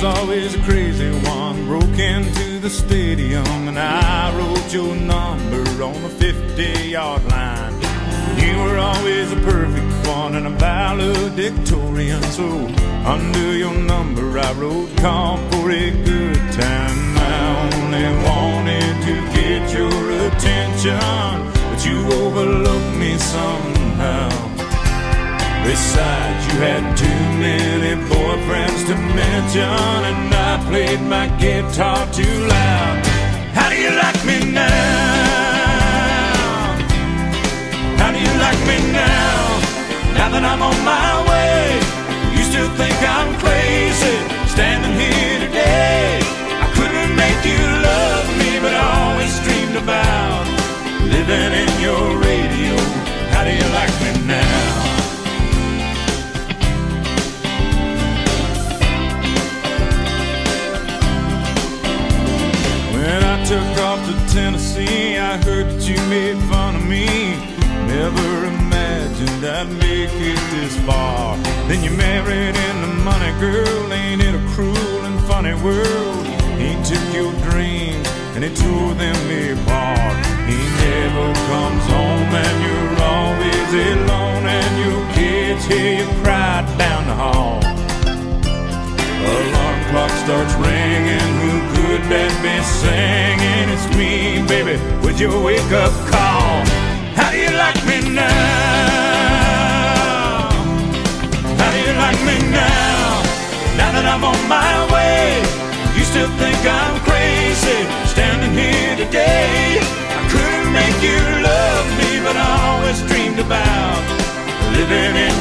was always a crazy one. Broke into the stadium and I wrote your number on the 50-yard line. You were always a perfect one and a valedictorian, so under your number I wrote call for a good time. I only wanted to get your attention, but you overlooked me somehow. Besides, you had too many boyfriends to mention, and I played my guitar too loud. How do you like me now? How do you like me now? Now that I'm on my way, you still think I'm crazy, standing here today. I couldn't make you love me, but I always dreamed about living in your radio. How do you like me now? Took off to Tennessee, I heard that you made fun of me. Never imagined I'd make it this far. Then you married into money, girl. Ain't it a cruel and funny world? He took your dreams and he tore them apart. He never comes home and you're always alone, and your kids hear you cry down the hall. Alarm clock starts ringing, who could that be singing? It's me, baby, with your wake-up call. How do you like me now? How do you like me now? Now that I'm on my way, you still think I'm crazy, standing here today. I couldn't make you love me, but I always dreamed about living in